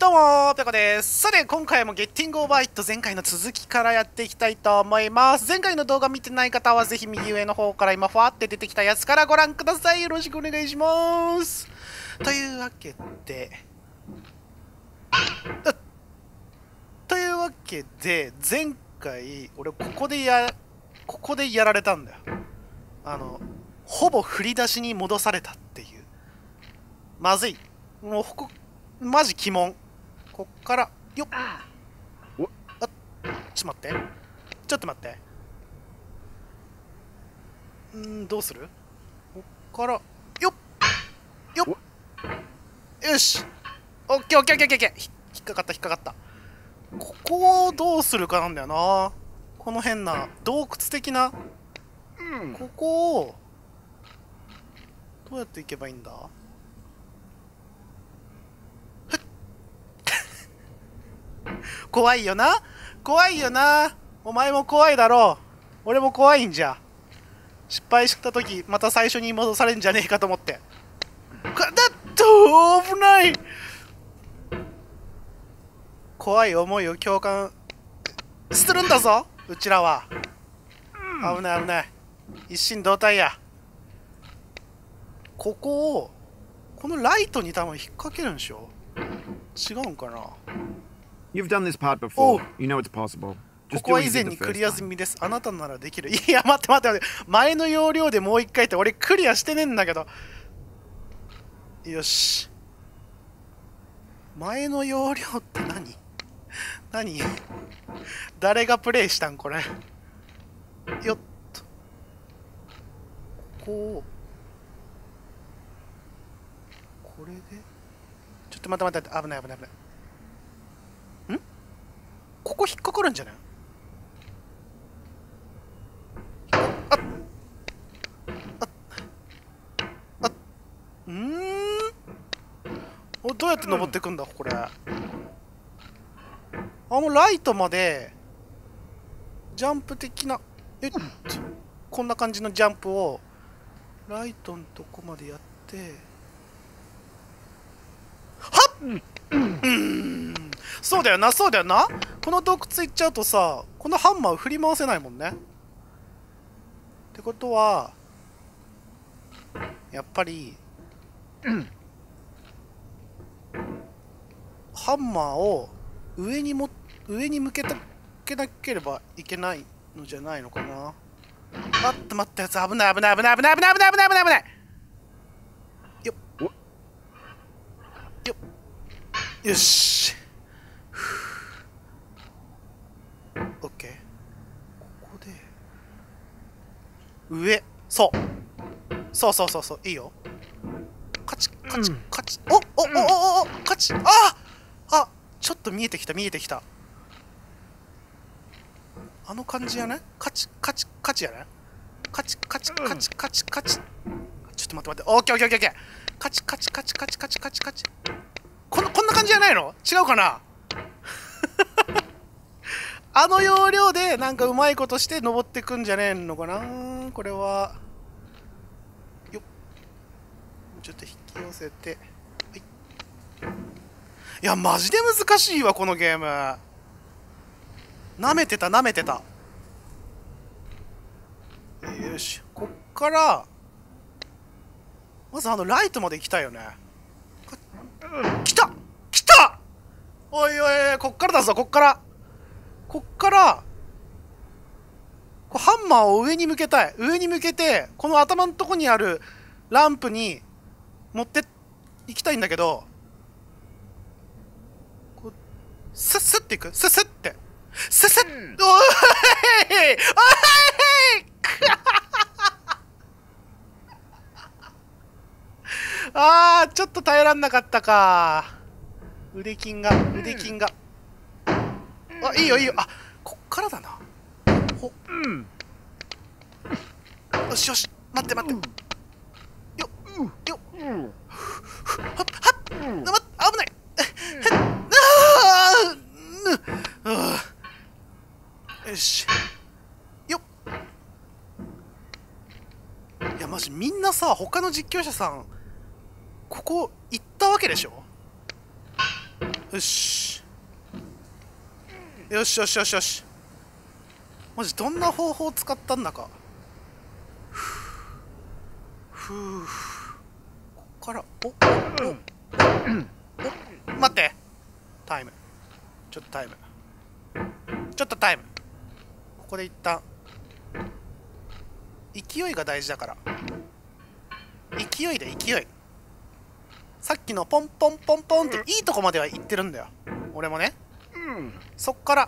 どうもペコです。さて今回もゲッティングオーバーイット前回の続きからやっていきたいと思います。前回の動画見てない方はぜひ右上の方から今ファーって出てきたやつからご覧ください。よろしくお願いします。というわけで前回俺ここでやられたんだよ。ほぼ振り出しに戻されたっていう。まずい。もうマジ鬼門。こっからよっ。ちょっと待って。どうする？こっからよっ。よし。オッケー。引っかかった。ここをどうするかなんだよな。この変な洞窟的な。ここをどうやって行けばいいんだ？怖いよな。お前も怖いだろう。俺も怖いんじゃ。失敗した時また最初に戻されんじゃねえかと思って。だっと危ない。怖い思いを共感するんだぞうちらは。危ない。一心同体や。このライトに多分引っ掛けるんでしょ。違うんかな。 You've done this part before. You know it's possible. ここは以前にクリア済みです。あなたならできる。いや、待って。前の要領でもう一回って俺クリアしてねえんだけど。よし。前の要領って何誰がプレイしたんこれ。よっと。これでちょっと待って。危ない。ここ引っかかるんじゃない？どうやって登っていくんだこれ。ライトまでジャンプ的なこんな感じのジャンプをライトのとこまでやってはっそうだよな。この洞窟行っちゃうとさ、このハンマーを振り回せないもんね。ってことはやっぱりハンマーを上に向けなければいけないのじゃないのかな。待ったやつ危ない。よっよし。オッケー。ここで上。そういいよ。カチおカチ。ちょっと見えてきた。あの感じやね。カチやね。カチ。ちょっと待って。オッケー。カチ。こんな感じじゃないの？違うかな。あの要領でなんかうまいことして登ってくんじゃねえのかな。これはよっ。ちょっと引き寄せて。いやマジで難しいわこのゲーム。なめてた。よし、こっからまずライトまで行きたいよね。来たおい、こっからだぞ。こっからハンマーを上に向けてこの頭のとこにあるランプに持って行きたいんだけど、スッっていく。スッっておいちょっと耐えらんなかったか。腕筋がいいよ。こっからだな。よし待ってよっはっ危ないよしよっ。いやマジみんなさ、他の実況者さんここ行ったわけでしょ。 よしよしよしよしよし。マジどんな方法を使ったんだか。ふう、こっからお待って、タイム、ちょっとタイム、ちょっとタイム。ここで一旦勢いが大事だから、勢いで勢い。さっきのポンポンポンポンっていいとこまでは行ってるんだよ俺もね。そっから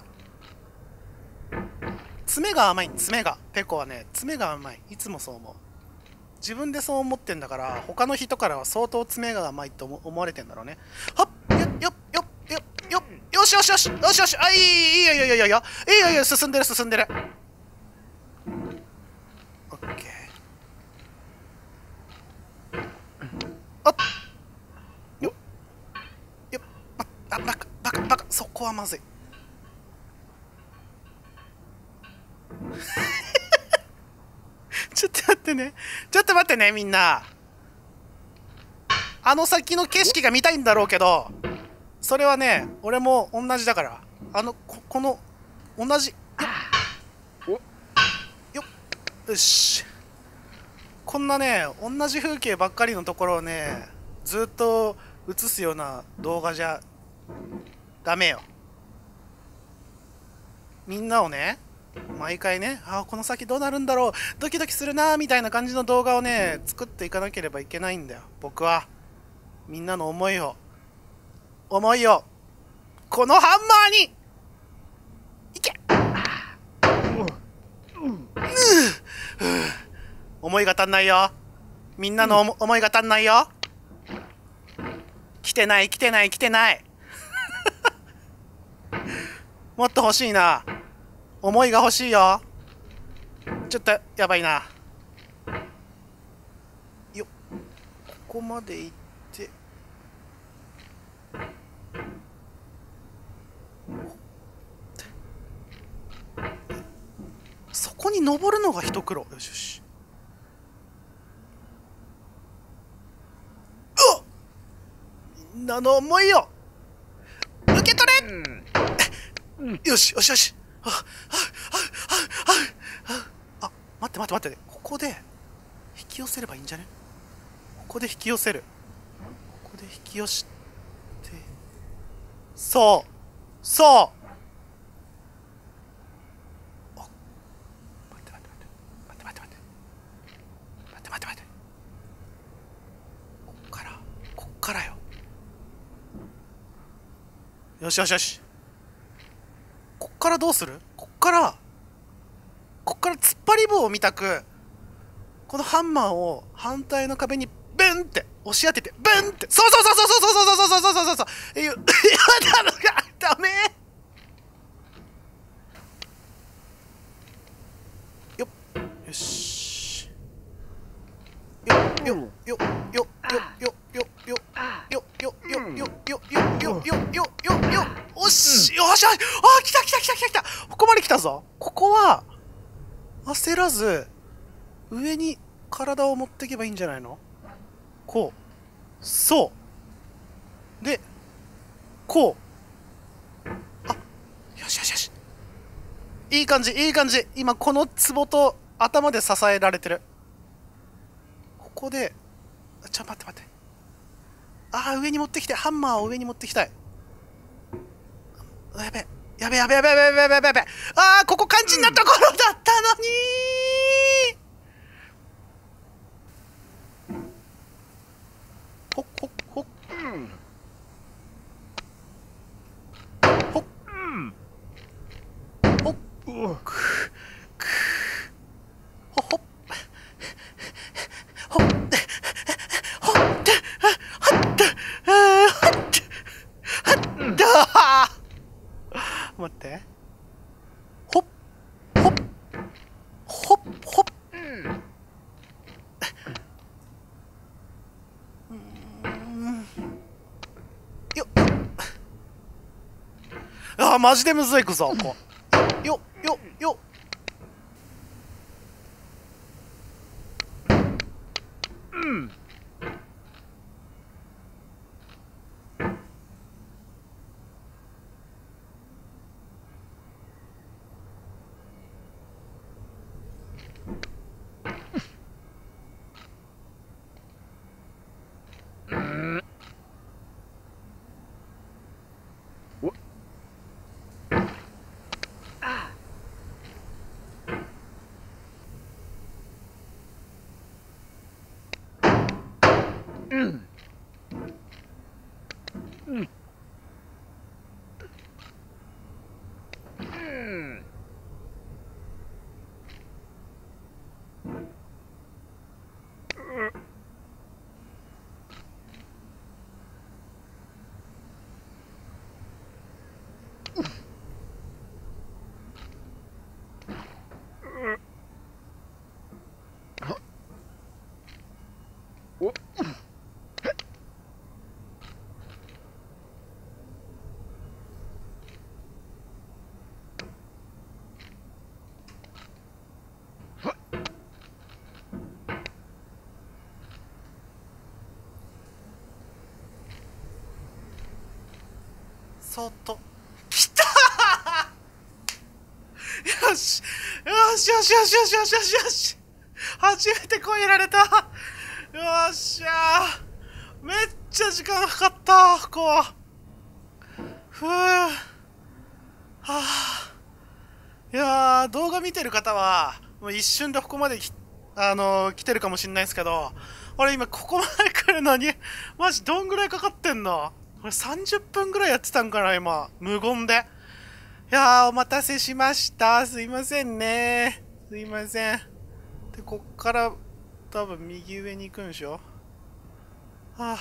爪が甘い。爪がペコはね、爪が甘い。いつもそう思う。自分でそう思ってんだから、他の人からは相当爪が甘いと思われてんだろうね。はっよっよっよっよっよっよしよしよしよしよし。あ、いいよいいよいいよいいよいいよいいよ、進んでる進んでる。オッケー。あっよっよっ、あ、バカバカバカ、そこはまずい。ちょっと待ってね、ちょっと待ってね、みんな。あの先の景色が見たいんだろうけど、それはね、俺も同じだから。この同じよっよし。こんなね、同じ風景ばっかりのところをね、ずっと映すような動画じゃダメよ。みんなをね、毎回ね、あ、この先どうなるんだろう、ドキドキするなみたいな感じの動画をね、作っていかなければいけないんだよ。僕はみんなの思いをこのハンマーにいけ。思いが足んないよ。みんなの思いが足んないよ。来てない来てない来てないもっと欲しいな。思いが欲しいよ。ちょっとやばいな。よっ、ここまで行って、そこに登るのが一苦労。よしよし。うっ、みんなの思いを受け取れ。よしよしよし。あ、待って待って待って、ここで引き寄せればいいんじゃね。ここで引き寄せる。ここで引き寄して、そうそう。待って待って待って待って待って待って待って待って、こっからよ。よしよしよし。こっからどうする。こっから突っ張り棒を見たく、このハンマーを反対の壁にブンって押し当てて、ブンって、そうそうそうそうそうそうそうそうそうそうそうそう、やだのがダメ。よっ、よし、よっよっよっよっよっよっよっよっよっよっよっよっよっよっよっよっよっよっ、おし、よし、あ、来た来た来た来た来た。ここまで来たぞ。ここは焦らず上に体を持っていけばいいんじゃないの。こう、そうで、こう、あ、よしよしよし、いい感じいい感じ。今このツボと頭で支えられてる。ここで、ちょ、待って待って、あー、上に持ってきて、ハンマーを上に持ってきたい。やべやべやべやべやべやべやべやべやべ、あー、ここ肝心なところだったのにー。ほっほっほっほっほっほっほっほっほっはってはってはっ、待って、ほっほっほっほっ、よっ、あー、マジでむずいくぞ。こう、よっよっよっ、 そっときたーよしよしよしよしよしよしよしよし、初めて越えられた。よっしゃー、めっちゃ時間かかった。ここはふう、はあ、いやー、動画見てる方はもう一瞬でここまで来てるかもしんないですけど、俺今ここまで来るのにマジどんぐらいかかってんの。これ30分ぐらいやってたんかな今、無言で。いやー、お待たせしました。すいませんね。すいません。で、こっから多分右上に行くんでしょ。は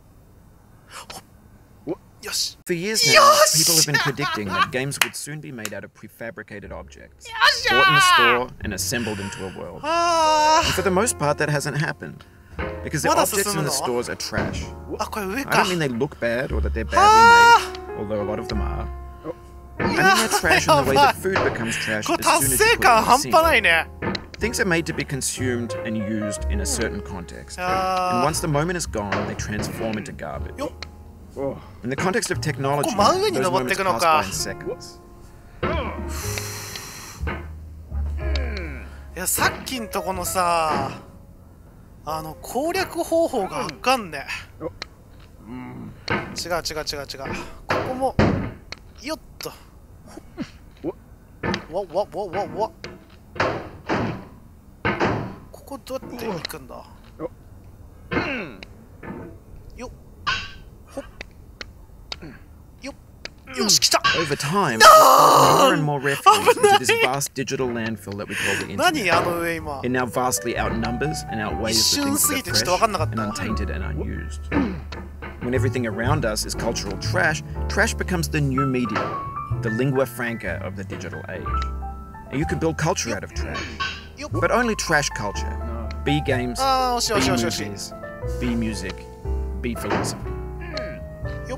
あ、よし。 For years now, people have been predicting that games would soon be made out of prefabricated objects, bought in a store and assembled into a world. あ And for the most part, that hasn't happened. Because the objects in the stores are trash. あ、これ上 I か。 don't mean they look bad or that they're badly made, although a lot of them are. I mean they're trash in the way that food becomes trash これ as 達 soon as 成 you put it 感 in the 半 sink. 端ないね。 Things are made to be consumed and used in a certain context. And once the moment is gone, they transform into garbage. よっ、 In the context of technology, ここ真上に those 登って moments くの pass か。 by in seconds. いや、さっきんとこのさ、攻略方法がわかんねえ。違う違う違う違う。ここもよっと。わここどうやって行くんだ。よっほっよっ、よし来た。 Over time, more and more refuge into this vast digital landfill that we call the 何 internet. あの上今。 It now vastly outnumbers and outweighs the things that are fresh and untainted and unused. When everything around us is cultural trash, trash becomes the new media, the lingua franca of the digital age. And you can build culture out of trash, よっ、 but only trash culture. Be games, あー、惜しい be 惜しい惜しい惜しい。 movies, be music, be philosophy. よっ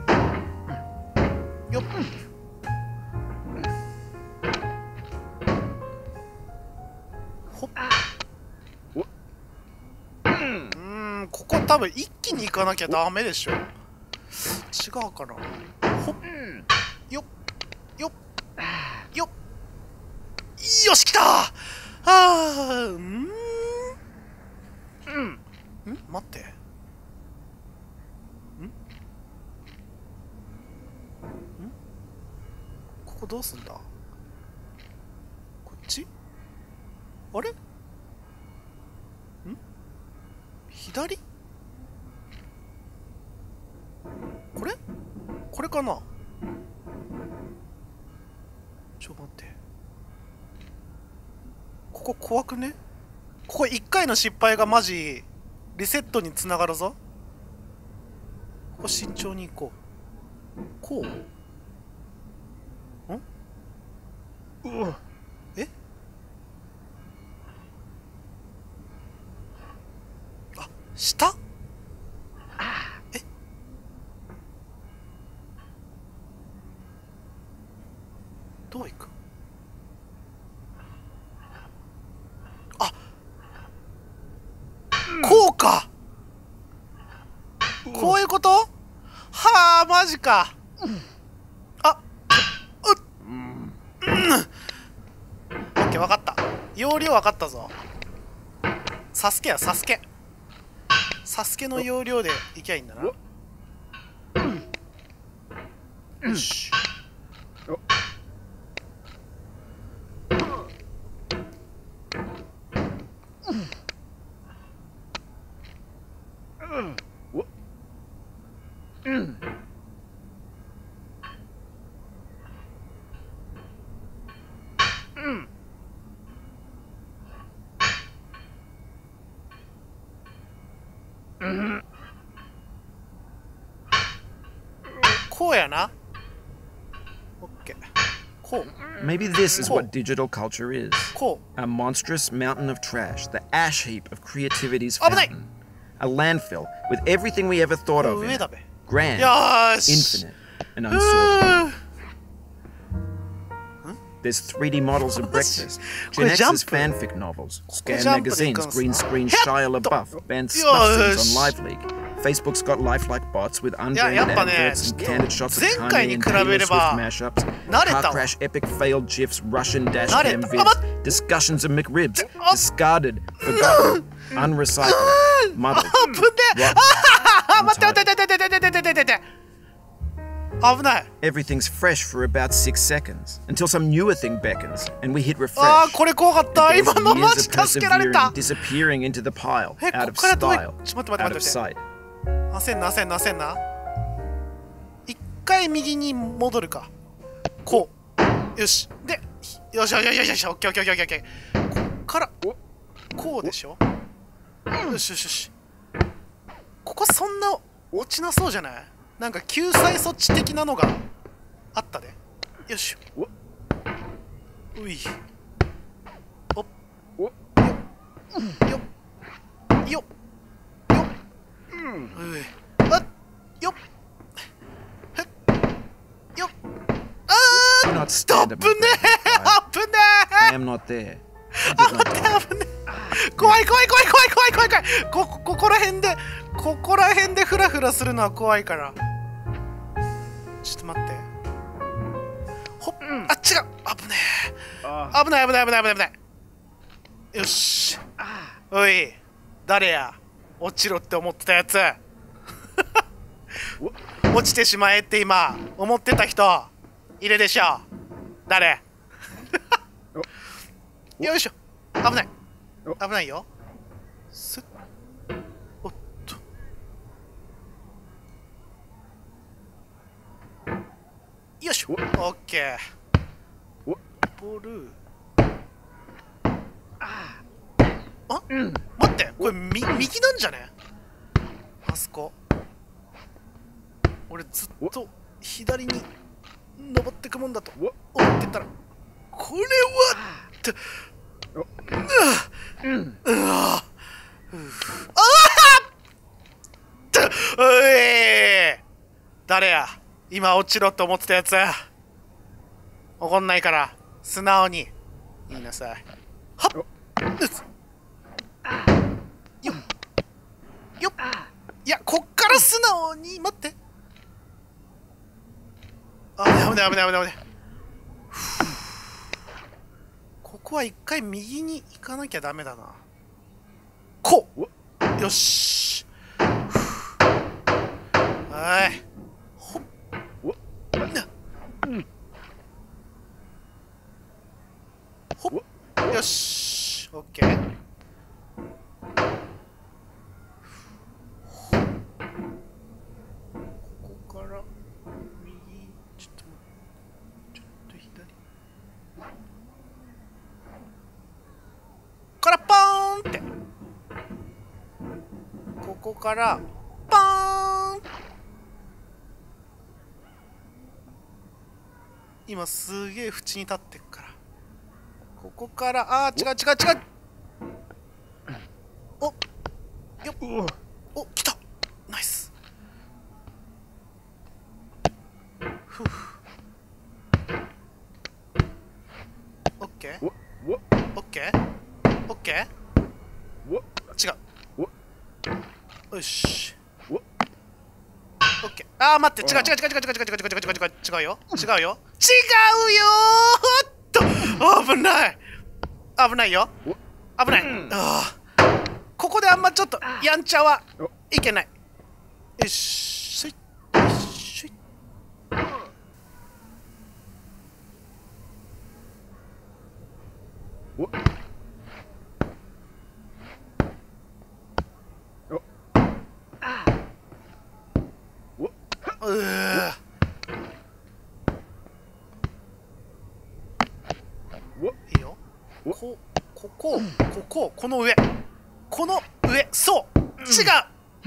よっ、ほっ、ここ多分一気に行かなきゃダメでしょ。違うかな。ほっよっよっよっ、よし来た。待って、ここどうすんだ。こっち、あれ、左、これかな。ちょ待って、ここ怖くね。ここ1回の失敗がマジリセットにつながるぞ。ここ慎重に行こう。こう、え、あ、下、え、どう行く。あ、こうか。こういうこと。はあ、マジか。あ、オッケー、分かった。要領分かったぞ。サスケや、サスケ。サスケの要領でいきゃいいんだな。よし。 こうやな。オッケー。こう。 Maybe this is what digital culture is. こう。 A monstrous mountain of trash, the ash heap of creativity's fountain. A landfill with everything we ever thought of in it. Grand, infinite, and unsorted. There's 3D models of breakfast, Gen X's fanfic novels, Scan magazines, green screen Shia LaBeouf, banned snuff on LiveLeak. Facebook's got lifelike bots with unbranded adverts and candid shots of Kanye and Taylor Swift mashups, car crash epic failed GIFs, Russian dash cam vids, discussions of McRibs, discarded, forgotten, unrecycled, muddled, Everything's fresh for about 6 seconds, until some newer thing beckons, and we hit refresh. Years of persevering, disappearing into the pile, out of style, out of sight. 焦んな。一回右に戻るか。こう。よし。で、よし。オッケー。こっから、こうでしょ。よし。ここそんな落ちなそうじゃない？なんか救済措置的なのがあったで。よし。うい。おっ。よっ。よっ。うい。あっ。よっ。へっ。よっ。あー。ストップねー。危ねー。 I am not there. 危ねー。怖い。ここら辺でフラフラするのは怖いから。ちょっと待って。ほっ、あ、違う。危ない。よし。おい、誰や。落ちろって思ってたやつ。落ちてしまえって今思ってた人いるでしょ。誰？よいしょ。危ないよ。すっ。おっと。よしょ。オッケー。ボール。あ、待って、これ右なんじゃね？あそこ。俺ずっと左に登ってくもんだと思ってたら、これはって誰や？今落ちろって思ってたやつ。怒んないから素直に言いなさい。はっ。よっ。いや、こっから素直に待って。あ、危ない。ここは一回右に行かなきゃダメだな。こう。よし。はい。ほっ。ほっ。よし。オッケー。ここから右。ちょっと左。からパーンって。ここからパーン。今すげえ縁に立ってっから。ここから違う。およっ。お、来た。ナイス。ふう。オッケー。違う。よし。オッケー。待って、違うよ。ーっと。危ないよ。危ない。ここであんまちょっとやんちゃはいけない。よし。いいよ。この上。そう。違う。